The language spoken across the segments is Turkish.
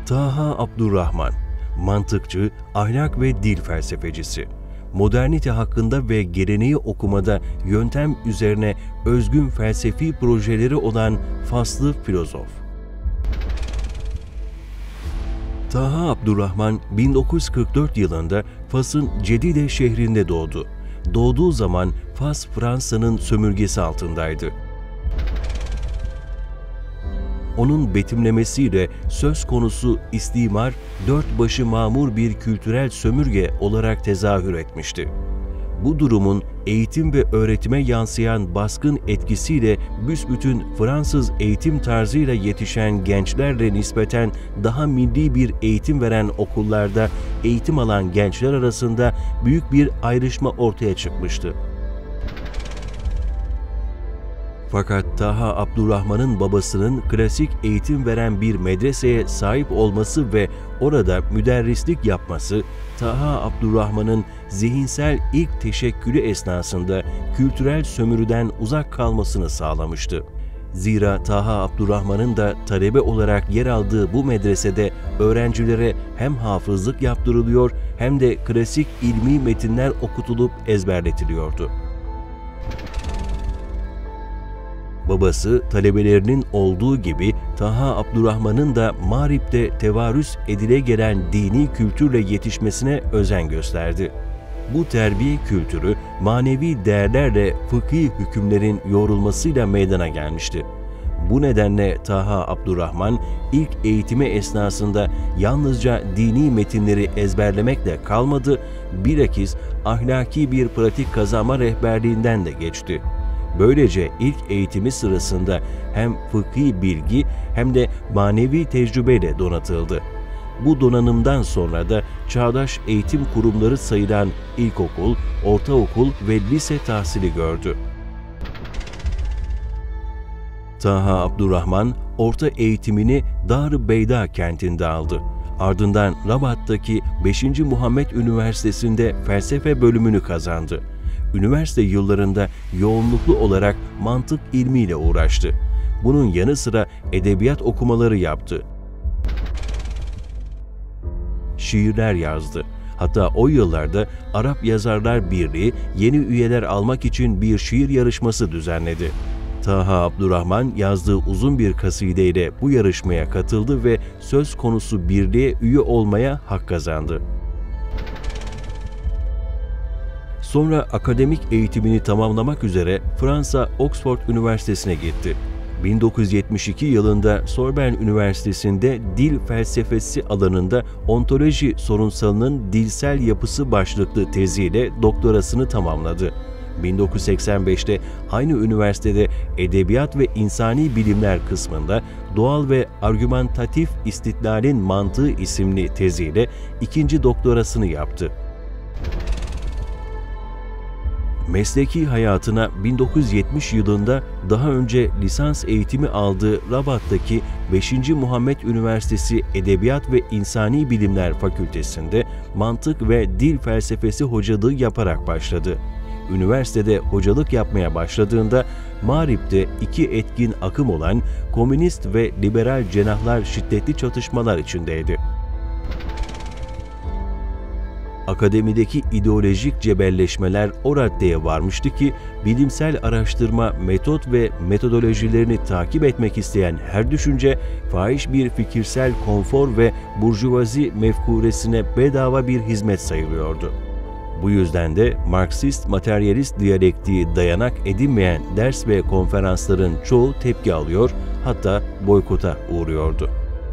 Taha Abdurrahman, mantıkçı, ahlak ve dil felsefecisi. Modernite hakkında ve geleneği okumada yöntem üzerine özgün felsefi projeleri olan faslı filozof. Taha Abdurrahman 1944 yılında Fas'ın Cedide şehrinde doğdu. Doğduğu zaman Fas, Fransa'nın sömürgesi altındaydı. Onun betimlemesiyle söz konusu istimar, dört başı mamur bir kültürel sömürge olarak tezahür etmişti. Bu durumun eğitim ve öğretime yansıyan baskın etkisiyle büsbütün Fransız eğitim tarzıyla yetişen gençlerle nispeten daha milli bir eğitim veren okullarda eğitim alan gençler arasında büyük bir ayrışma ortaya çıkmıştı. Fakat Taha Abdurrahman'ın babasının klasik eğitim veren bir medreseye sahip olması ve orada müderrislik yapması, Taha Abdurrahman'ın zihinsel ilk teşekkülü esnasında kültürel sömürüden uzak kalmasını sağlamıştı. Zira Taha Abdurrahman'ın da talebe olarak yer aldığı bu medresede öğrencilere hem hafızlık yaptırılıyor hem de klasik ilmi metinler okutulup ezberletiliyordu. Babası, talebelerinin olduğu gibi Taha Abdurrahman'ın da Mağrip'te tevarüs edile gelen dini kültürle yetişmesine özen gösterdi. Bu terbiye kültürü, manevi değerlerle fıkhi hükümlerin yoğrulmasıyla meydana gelmişti. Bu nedenle Taha Abdurrahman, ilk eğitimi esnasında yalnızca dini metinleri ezberlemekle kalmadı, bilakis ahlaki bir pratik kazanma rehberliğinden de geçti. Böylece ilk eğitimi sırasında hem fıkhi bilgi hem de manevi tecrübeyle donatıldı. Bu donanımdan sonra da çağdaş eğitim kurumları sayılan ilkokul, ortaokul ve lise tahsili gördü. Taha Abdurrahman, orta eğitimini Dar-ı Beyda kentinde aldı. Ardından Rabat'taki 5. Muhammed Üniversitesi'nde felsefe bölümünü kazandı. Üniversite yıllarında yoğunluklu olarak mantık ilmiyle uğraştı. Bunun yanı sıra edebiyat okumaları yaptı. Şiirler yazdı. Hatta o yıllarda Arap Yazarlar Birliği yeni üyeler almak için bir şiir yarışması düzenledi. Taha Abdurrahman yazdığı uzun bir kasideyle bu yarışmaya katıldı ve söz konusu birliğe üye olmaya hak kazandı. Sonra akademik eğitimini tamamlamak üzere Fransa Oxford Üniversitesi'ne gitti. 1972 yılında Sorbonne Üniversitesi'nde dil felsefesi alanında ontoloji sorunsalının dilsel yapısı başlıklı teziyle doktorasını tamamladı. 1985'te aynı üniversitede Edebiyat ve İnsani Bilimler kısmında Doğal ve Argümantatif İstidlalin Mantığı isimli teziyle ikinci doktorasını yaptı. Mesleki hayatına 1970 yılında daha önce lisans eğitimi aldığı Rabat'taki 5. Muhammed Üniversitesi Edebiyat ve İnsani Bilimler Fakültesi'nde mantık ve dil felsefesi hocalığı yaparak başladı. Üniversitede hocalık yapmaya başladığında Mağrip'te iki etkin akım olan komünist ve liberal cenahlar şiddetli çatışmalar içindeydi. Akademideki ideolojik cebelleşmeler o raddeye varmıştı ki, bilimsel araştırma, metot ve metodolojilerini takip etmek isteyen her düşünce, fahiş bir fikirsel konfor ve burjuvazi mefkuresine bedava bir hizmet sayılıyordu. Bu yüzden de Marksist-materyalist diyalektiği dayanak edinmeyen ders ve konferansların çoğu tepki alıyor, hatta boykota uğruyordu.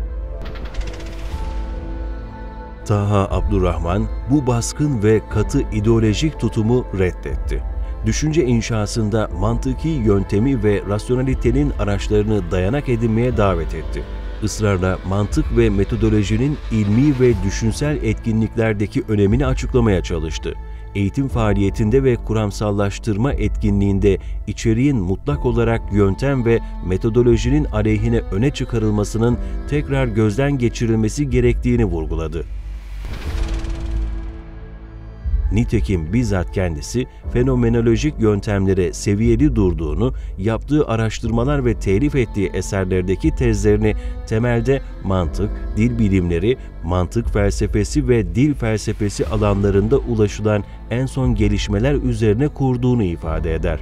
Taha Abdurrahman bu baskın ve katı ideolojik tutumu reddetti. Düşünce inşasında mantıki yöntemi ve rasyonalitenin araçlarını dayanak edinmeye davet etti. Israrla mantık ve metodolojinin ilmi ve düşünsel etkinliklerdeki önemini açıklamaya çalıştı. Eğitim faaliyetinde ve kuramsallaştırma etkinliğinde içeriğin mutlak olarak yöntem ve metodolojinin aleyhine öne çıkarılmasının tekrar gözden geçirilmesi gerektiğini vurguladı. Nitekim bizzat kendisi fenomenolojik yöntemlere seviyeli durduğunu, yaptığı araştırmalar ve telif ettiği eserlerdeki tezlerini temelde mantık, dil bilimleri, mantık felsefesi ve dil felsefesi alanlarında ulaşılan en son gelişmeler üzerine kurduğunu ifade eder.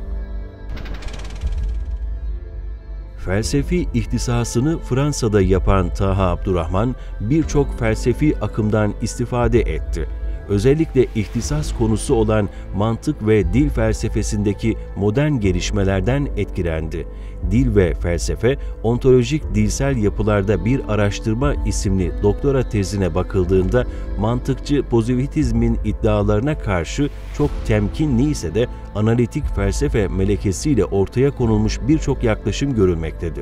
Felsefi ihtisasını Fransa'da yapan Taha Abdurrahman birçok felsefi akımdan istifade etti. Özellikle ihtisas konusu olan mantık ve dil felsefesindeki modern gelişmelerden etkilendi. Dil ve Felsefe, Ontolojik Dilsel Yapılarda Bir Araştırma isimli doktora tezine bakıldığında mantıkçı pozitivizmin iddialarına karşı çok temkinli ise de analitik felsefe melekesiyle ortaya konulmuş birçok yaklaşım görülmektedir.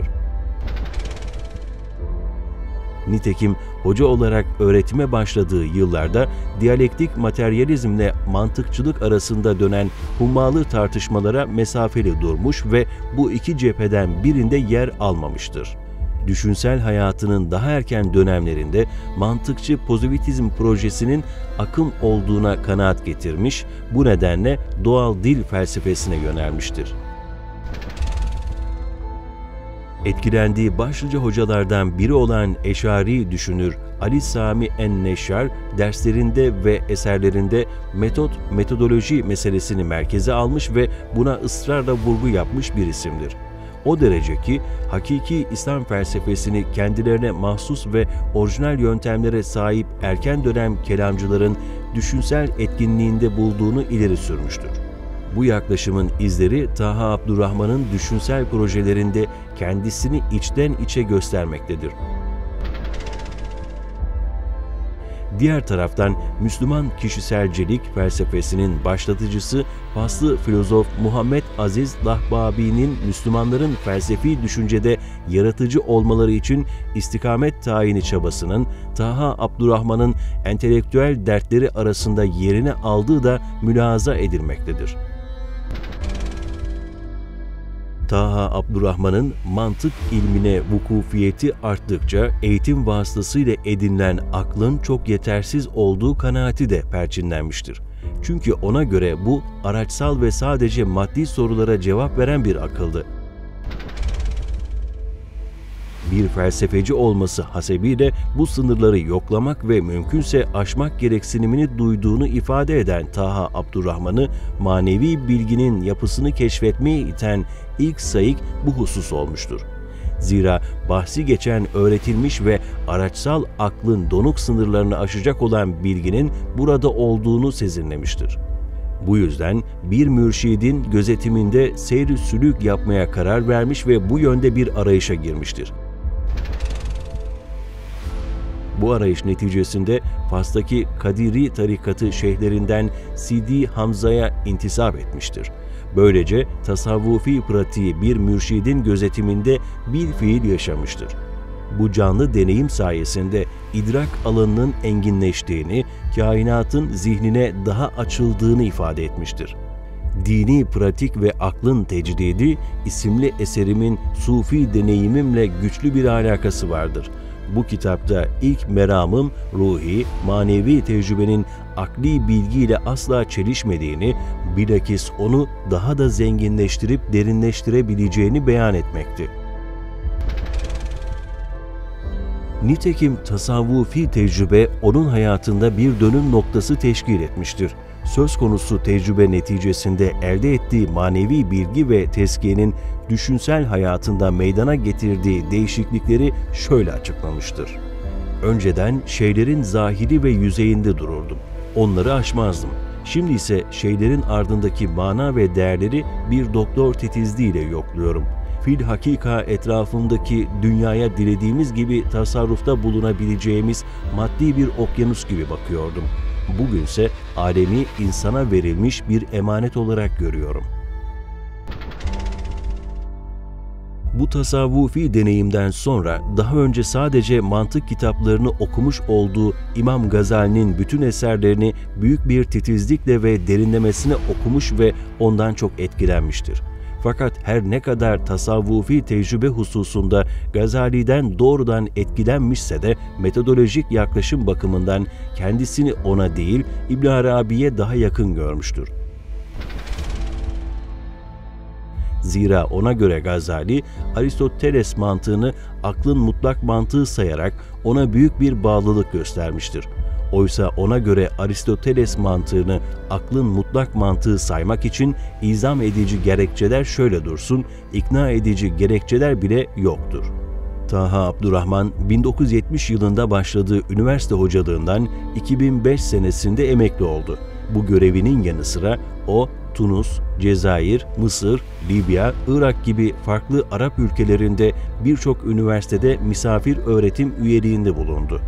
Nitekim hoca olarak öğretime başladığı yıllarda diyalektik materyalizmle mantıkçılık arasında dönen hummalı tartışmalara mesafeli durmuş ve bu iki cepheden birinde yer almamıştır. Düşünsel hayatının daha erken dönemlerinde mantıkçı pozitivizm projesinin akım olduğuna kanaat getirmiş, bu nedenle doğal dil felsefesine yönelmiştir. Etkilendiği başlıca hocalardan biri olan Eşari düşünür Ali Sami en-Neşşar, derslerinde ve eserlerinde metodoloji meselesini merkeze almış ve buna ısrarla vurgu yapmış bir isimdir. O derece ki hakiki İslam felsefesini kendilerine mahsus ve orijinal yöntemlere sahip erken dönem kelamcıların düşünsel etkinliğinde bulduğunu ileri sürmüştür. Bu yaklaşımın izleri Taha Abdurrahman'ın düşünsel projelerinde kendisini içten içe göstermektedir. Diğer taraftan Müslüman kişiselcilik felsefesinin başlatıcısı faslı filozof Muhammed Aziz Lahbabi'nin Müslümanların felsefi düşüncede yaratıcı olmaları için istikamet tayini çabasının Taha Abdurrahman'ın entelektüel dertleri arasında yerini aldığı da mülahaza edilmektedir. Taha Abdurrahman'ın mantık ilmine vukufiyeti arttıkça eğitim vasıtasıyla edinilen aklın çok yetersiz olduğu kanaati de perçinlenmiştir. Çünkü ona göre bu araçsal ve sadece maddi sorulara cevap veren bir akıldı. Bir felsefeci olması hasebiyle bu sınırları yoklamak ve mümkünse aşmak gereksinimini duyduğunu ifade eden Taha Abdurrahman'ı manevi bilginin yapısını keşfetmeye iten ilk sayık bu husus olmuştur. Zira bahsi geçen öğretilmiş ve araçsal aklın donuk sınırlarını aşacak olan bilginin burada olduğunu sezinlemiştir. Bu yüzden bir mürşidin gözetiminde seyr-i sülûk yapmaya karar vermiş ve bu yönde bir arayışa girmiştir. Bu arayış neticesinde Fas'taki Kadiri tarikatı şeyhlerinden Sidi Hamza'ya intisap etmiştir. Böylece tasavvufi pratiği bir mürşidin gözetiminde bilfiil yaşamıştır. Bu canlı deneyim sayesinde idrak alanının enginleştiğini, kainatın zihnine daha açıldığını ifade etmiştir. Dini Pratik ve Aklın Tecdidi isimli eserimin sufi deneyimimle güçlü bir alakası vardır. Bu kitapta ilk meramım ruhi, manevi tecrübenin akli bilgiyle asla çelişmediğini, bilakis onu daha da zenginleştirip derinleştirebileceğini beyan etmekti. Nitekim tasavvufi tecrübe onun hayatında bir dönüm noktası teşkil etmiştir. Söz konusu tecrübe neticesinde elde ettiği manevi bilgi ve tezkiyenin düşünsel hayatında meydana getirdiği değişiklikleri şöyle açıklamıştır. Önceden şeylerin zahiri ve yüzeyinde dururdum. Onları aşmazdım. Şimdi ise şeylerin ardındaki mana ve değerleri bir doktor titizliğiyle yokluyorum. Filhakika etrafımdaki dünyaya dilediğimiz gibi tasarrufta bulunabileceğimiz maddi bir okyanus gibi bakıyordum. Bugünse alemi insana verilmiş bir emanet olarak görüyorum. Bu tasavvufi deneyimden sonra daha önce sadece mantık kitaplarını okumuş olduğu İmam Gazali'nin bütün eserlerini büyük bir titizlikle ve derinlemesine okumuş ve ondan çok etkilenmiştir. Fakat her ne kadar tasavvufi tecrübe hususunda Gazali'den doğrudan etkilenmişse de metodolojik yaklaşım bakımından kendisini ona değil İbn Arabi'ye daha yakın görmüştür. Zira ona göre Gazali, Aristoteles mantığını aklın mutlak mantığı sayarak ona büyük bir bağlılık göstermiştir. Oysa ona göre Aristoteles mantığını aklın mutlak mantığı saymak için izam edici gerekçeler şöyle dursun, ikna edici gerekçeler bile yoktur. Taha Abdurrahman, 1970 yılında başladığı üniversite hocalığından 2005 senesinde emekli oldu. Bu görevinin yanı sıra o, Tunus, Cezayir, Mısır, Libya, Irak gibi farklı Arap ülkelerinde birçok üniversitede misafir öğretim üyeliğinde bulundu.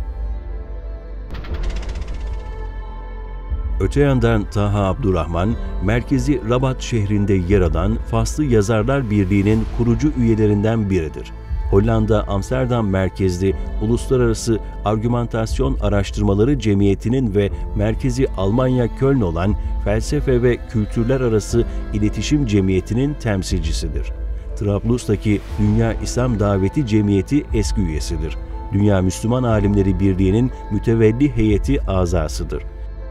Öte yandan Taha Abdurrahman, merkezi Rabat şehrinde yer alan Faslı Yazarlar Birliği'nin kurucu üyelerinden biridir. Hollanda Amsterdam merkezli Uluslararası Argümantasyon Araştırmaları Cemiyeti'nin ve merkezi Almanya Köln olan Felsefe ve Kültürler Arası İletişim Cemiyeti'nin temsilcisidir. Trablus'taki Dünya İslam Daveti Cemiyeti eski üyesidir. Dünya Müslüman Alimleri Birliği'nin mütevelli heyeti azasıdır.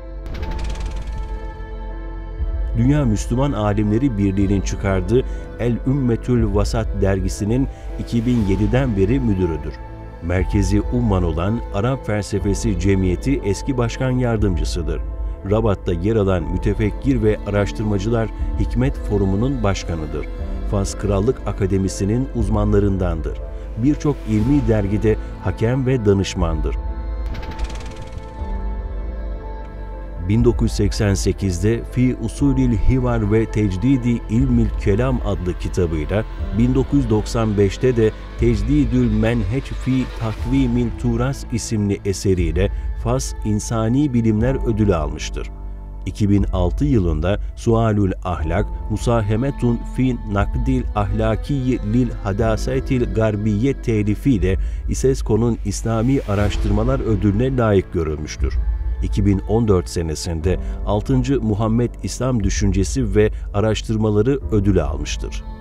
Dünya Müslüman Alimleri Birliği'nin çıkardığı El-Ümmetül Vasat dergisinin 2007'den beri müdürüdür. Merkezi Umman olan Arap Felsefesi Cemiyeti eski başkan yardımcısıdır. Rabat'ta yer alan Mütefekkir ve Araştırmacılar Hikmet Forumu'nun başkanıdır. Fas Krallık Akademisi'nin uzmanlarındandır. Birçok ilmi dergide hakem ve danışmandır. 1988'de Fi Usulil Hivar ve Tecdidi İlmil Kelam adlı kitabıyla, 1995'te de Tecdidül Menheç fi Takvimil Turas isimli eseriyle Fas İnsani Bilimler Ödülü almıştır. 2006 yılında Sualül Ahlak, Musahemetun fi Nakdil Ahlakiyyi lil Hadasetil Garbiye telifiyle İSESCO'nun İslami Araştırmalar Ödülüne layık görülmüştür. 2014 senesinde 6. Muhammed İslam Düşüncesi ve Araştırmaları ödülü almıştır.